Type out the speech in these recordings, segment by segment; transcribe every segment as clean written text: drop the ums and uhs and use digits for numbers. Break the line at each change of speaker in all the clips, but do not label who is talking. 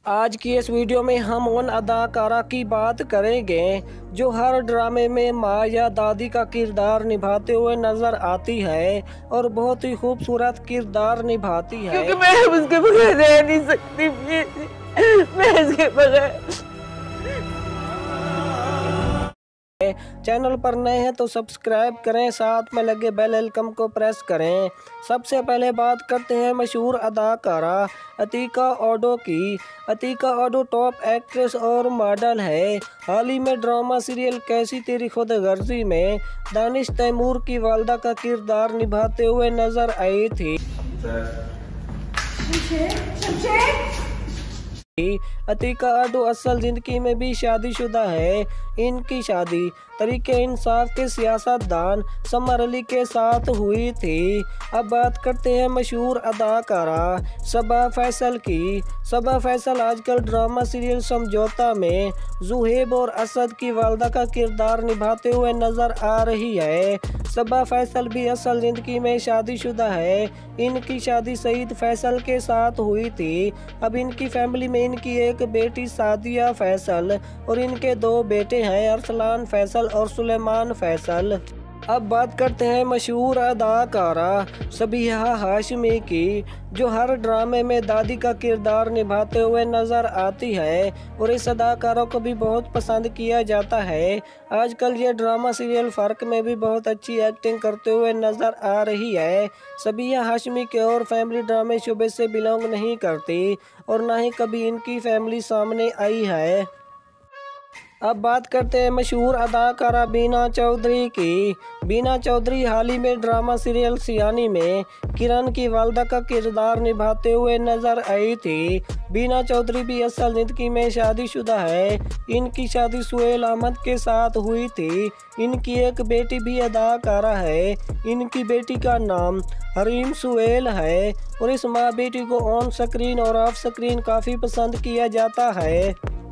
आज की इस वीडियो में हम उन अदाकारा की बात करेंगे जो हर ड्रामे में माँ या दादी का किरदार निभाते हुए नजर आती है और बहुत ही खूबसूरत किरदार निभाती है।
क्योंकि मैं उसके बगैर रह नहीं सकती, मैं इसके बगैर।
चैनल पर नए हैं तो सब्सक्राइब करें, साथ में लगे बेल आइकन को प्रेस करें। सबसे पहले बात करते हैं मशहूर अदाकारा अतीका ओडो की। अतीका ओडो टॉप एक्ट्रेस और मॉडल है। हाल ही में ड्रामा सीरियल कैसी तेरी खुदगर्जी में दानिश तैमूर की वालदा का किरदार निभाते हुए नजर आई थी। अतीका ओडो असल जिंदगी में भी शादीशुदा है। इनकी शादी तरीके इंसाफ के सियासतदान समर अली के साथ हुई थी। अब बात करते हैं मशहूर अदाकारा सबा फैसल की। सबा फैसल आजकल ड्रामा सीरियल समझौता में जुहेब और असद की वालदा का किरदार निभाते हुए नजर आ रही है। सबा फैसल भी असल जिंदगी में शादीशुदा है। इनकी शादी सईद फैसल के साथ हुई थी। अब इनकी फैमिली में इनकी एक बेटी सादिया फैसल और इनके दो बेटे हैं, अरसलान फैसल और सुलेमान फैसल। अब बात करते हैं मशहूर अदाकारा सबिहा हाशमी की, जो हर ड्रामे में दादी का किरदार निभाते हुए नज़र आती है और इस अदाकारा को भी बहुत पसंद किया जाता है। आजकल ये ड्रामा सीरियल फ़र्क में भी बहुत अच्छी एक्टिंग करते हुए नज़र आ रही है। सबिहा हाशमी के और फैमिली ड्रामे शुबे से बिलोंग नहीं करती और ना ही कभी इनकी फैमिली सामने आई है। अब बात करते हैं मशहूर अदाकारा बीना चौधरी की। बीना चौधरी हाल ही में ड्रामा सीरियल सियानी में किरण की वालदा का किरदार निभाते हुए नजर आई थी। बीना चौधरी भी असल जिंदगी में शादीशुदा है। इनकी शादी सुहेल अहमद के साथ हुई थी। इनकी एक बेटी भी अदाकारा है। इनकी बेटी का नाम हरीम सुहेल है और इस माँ बेटी को ऑन स्क्रीन और ऑफ स्क्रीन काफ़ी पसंद किया जाता है।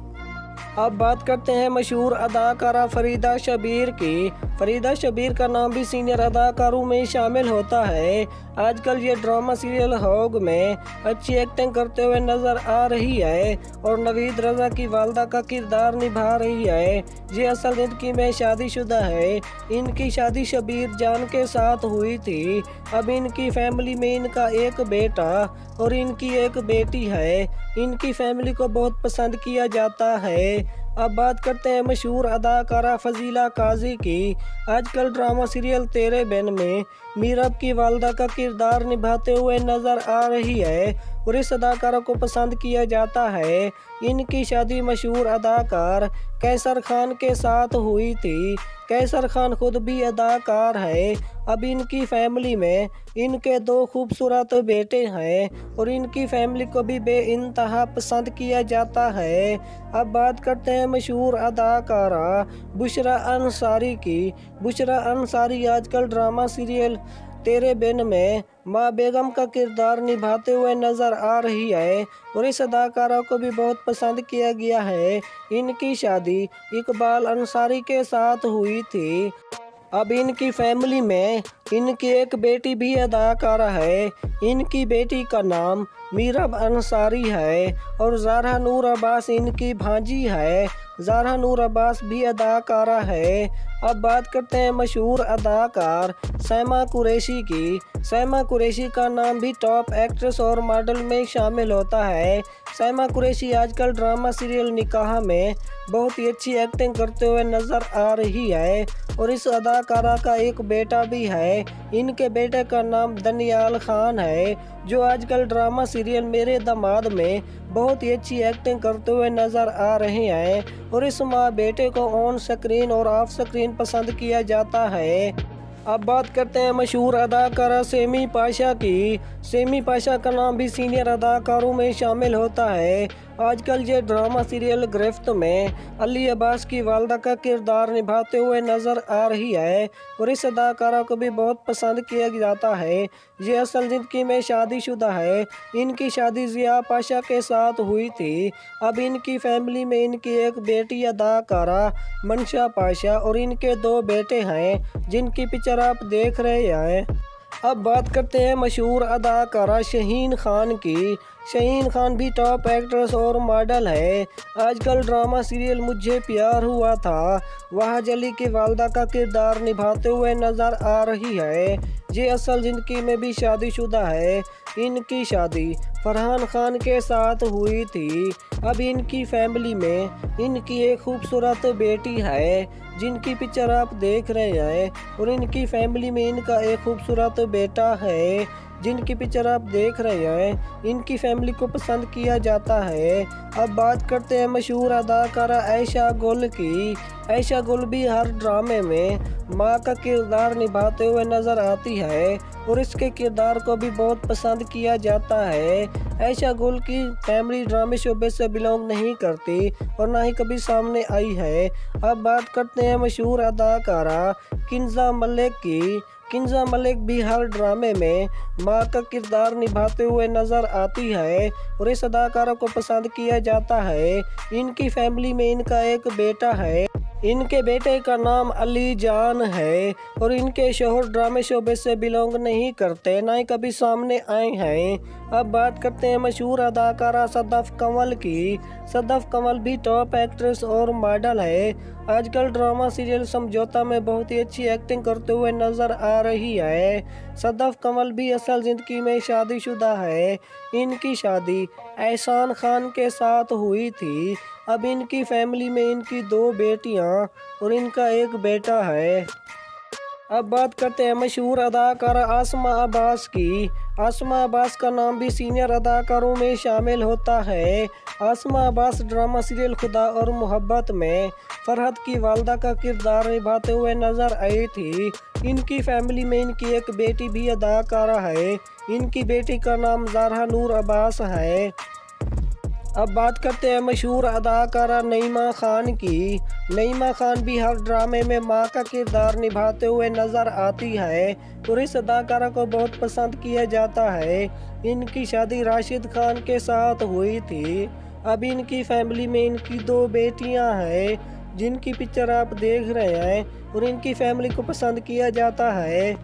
अब बात करते हैं मशहूर अदाकारा फरीदा शबीर की। फरीदा शबीर का नाम भी सीनियर अदाकारों में शामिल होता है। आजकल ये ड्रामा सीरियल होग में अच्छी एक्टिंग करते हुए नज़र आ रही है और नवीद रज़ा की वालदा का किरदार निभा रही है। ये असल जिंदगी में शादीशुदा है। इनकी शादी शबीर जान के साथ हुई थी। अब इनकी फैमिली में इनका एक बेटा और इनकी एक बेटी है। इनकी फैमिली को बहुत पसंद किया जाता है। अब बात करते हैं मशहूर अदाकारा फजीला काजी की। आजकल ड्रामा सीरियल तेरे बिन में मीरब की वालदा का किरदार निभाते हुए नज़र आ रही है और इस अदाकारा को पसंद किया जाता है। इनकी शादी मशहूर अदाकार कैसर खान के साथ हुई थी। कैसर खान खुद भी अदाकार है। अब इनकी फैमिली में इनके दो खूबसूरत बेटे हैं और इनकी फैमिली को भी बेइंतहा पसंद किया जाता है। अब बात करते हैं मशहूर अदाकारा बुशरा अंसारी की। बुशरा अंसारी आजकल ड्रामा सीरियल तेरे बिन में माँ बेगम का किरदार निभाते हुए नज़र आ रही है और इस अदाकारा को भी बहुत पसंद किया गया है। इनकी शादी इकबाल अंसारी के साथ हुई थी। अब इनकी फैमिली में इनकी एक बेटी भी अदाकारा है। इनकी बेटी का नाम मीरब अंसारी है और ज़ारा नूर अब्बास इनकी भांजी है। ज़ारा नूर अब्बास भी अदाकारा है। अब बात करते हैं मशहूर अदाकार सैमा कुरैशी की। सैमा कुरैशी का नाम भी टॉप एक्ट्रेस और मॉडल में शामिल होता है। सैमा कुरैशी आजकल ड्रामा सीरियल निकाह में बहुत ही अच्छी एक्टिंग करते हुए नज़र आ रही है और इस अदाकारा का एक बेटा भी है। इनके बेटे का नाम दनियाल खान है, जो आजकल ड्रामा सीरियल मेरे दामाद में बहुत ही अच्छी एक्टिंग करते हुए नज़र आ रहे हैं और इस माँ बेटे को ऑन स्क्रीन और ऑफ स्क्रीन पसंद किया जाता है। अब बात करते हैं मशहूर अदाकारा सेमी पाशा की। सेमी पाशा का नाम भी सीनियर अदाकारों में शामिल होता है। आजकल ये ड्रामा सीरियल गिरफ्त में अली अब्बास की वालदा का किरदार निभाते हुए नज़र आ रही है और इस अदाकारा को भी बहुत पसंद किया जाता है। ये असल ज़िंदगी में शादीशुदा है। इनकी शादी ज़िया पाशा के साथ हुई थी। अब इनकी फैमिली में इनकी एक बेटी अदाकारा मंशा पाशा और इनके दो बेटे हैं, जिनकी पिक्चर आप देख रहे हैं। अब बात करते हैं मशहूर अदाकारा शहीन खान की। शाहीन खान भी टॉप एक्ट्रेस और मॉडल है। आजकल ड्रामा सीरियल मुझे प्यार हुआ था वह जली की वालदा का किरदार निभाते हुए नज़र आ रही है। ये असल ज़िंदगी में भी शादीशुदा है। इनकी शादी फरहान खान के साथ हुई थी। अब इनकी फैमिली में इनकी एक खूबसूरत बेटी है जिनकी पिक्चर आप देख रहे हैं, और इनकी फैमिली में इनका एक खूबसूरत बेटा है जिनकी पिक्चर आप देख रहे हैं। इनकी फैमिली को पसंद किया जाता है। अब बात करते हैं मशहूर अदाकारा आयशा गुल की। आयशा गुल भी हर ड्रामे में माँ का किरदार निभाते हुए नज़र आती है और इसके किरदार को भी बहुत पसंद किया जाता है। आयशा गुल की फैमिली ड्रामे शोबे से बिलोंग नहीं करती और ना ही कभी सामने आई है। अब बात करते हैं मशहूर अदाकारा किंजा मलिक की। किंजा मलिक भी हर ड्रामे में माँ का किरदार निभाते हुए नज़र आती है और इस अदाकारा को पसंद किया जाता है। इनकी फैमिली में इनका एक बेटा है। इनके बेटे का नाम अली जान है और इनके शोहर ड्रामे शोबे से बिलोंग नहीं करते, ना ही कभी सामने आए हैं। अब बात करते हैं मशहूर अदाकारा सदफ कंवल की। सदफ कंवल भी टॉप एक्ट्रेस और मॉडल है। आजकल ड्रामा सीरियल समझौता में बहुत ही अच्छी एक्टिंग करते हुए नज़र आ रही है। सदफ कंवल भी असल ज़िंदगी में शादीशुदा है। इनकी शादी एहसान खान के साथ हुई थी। अब इनकी फैमिली में इनकी 2 बेटियां और इनका एक बेटा है। अब बात करते हैं मशहूर अदाकारा आसमा अब्बास की। आसमा अब्बास का नाम भी सीनियर अदाकारों में शामिल होता है। आसमा अब्बास ड्रामा सीरियल खुदा और मोहब्बत में फरहत की वालदा का किरदार निभाते हुए नज़र आई थी। इनकी फैमिली में इनकी एक बेटी भी अदाकारा है। इनकी बेटी का नाम ज़ाहरा नूर अब्बास है। अब बात करते हैं मशहूर अदाकारा नईमा खान की। नईमा खान भी हर ड्रामे में माँ का किरदार निभाते हुए नज़र आती है और इस अदाकारा को बहुत पसंद किया जाता है। इनकी शादी राशिद खान के साथ हुई थी। अब इनकी फैमिली में इनकी 2 बेटियां हैं जिनकी पिक्चर आप देख रहे हैं और इनकी फैमिली को पसंद किया जाता है।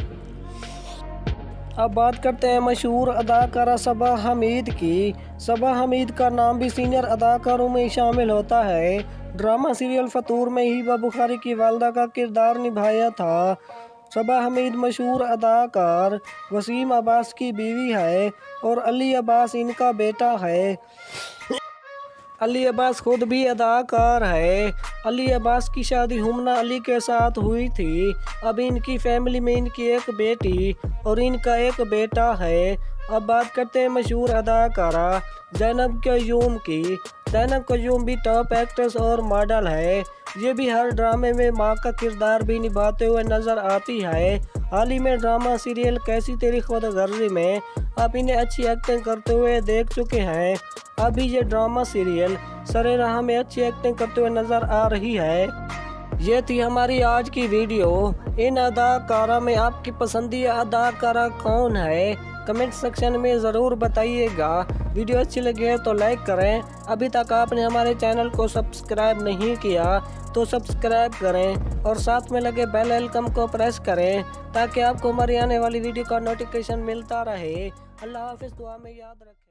अब बात करते हैं मशहूर अदाकारा सबा हमीद की। सबा हमीद का नाम भी सीनियर अदाकारों में शामिल होता है। ड्रामा सीरियल फतूर में हिबा बुखारी की वालदा का किरदार निभाया था। सबा हमीद मशहूर अदाकार वसीम अब्बास की बीवी है और अली अब्बास इनका बेटा है। अली अब्बास खुद भी अदाकार है। अली अब्बास की शादी हुमना अली के साथ हुई थी। अब इनकी फैमिली में इनकी एक बेटी और इनका एक बेटा है। अब बात करते हैं मशहूर अदाकारा ज़ैनब क़य्यूम की। ज़ैनब क़य्यूम भी टॉप एक्ट्रेस और मॉडल है। ये भी हर ड्रामे में माँ का किरदार भी निभाते हुए नज़र आती है। हाल ही में ड्रामा सीरियल कैसी तेरी खुदगर्जी में आप इन्हें अच्छी एक्टिंग करते हुए देख चुके हैं। अभी ये ड्रामा सीरियल सरे राह में अच्छी एक्टिंग करते हुए नज़र आ रही है। ये थी हमारी आज की वीडियो। इन अदाकारा में आपकी पसंदीदा अदाकारा कौन है, कमेंट सेक्शन में ज़रूर बताइएगा। वीडियो अच्छी लगी है तो लाइक करें। अभी तक आपने हमारे चैनल को सब्सक्राइब नहीं किया तो सब्सक्राइब करें और साथ में लगे बेल आइकन को प्रेस करें ताकि आपको हमारी आने वाली वीडियो का नोटिफिकेशन मिलता रहे। अल्लाह हाफिज़, दुआ में याद रखें।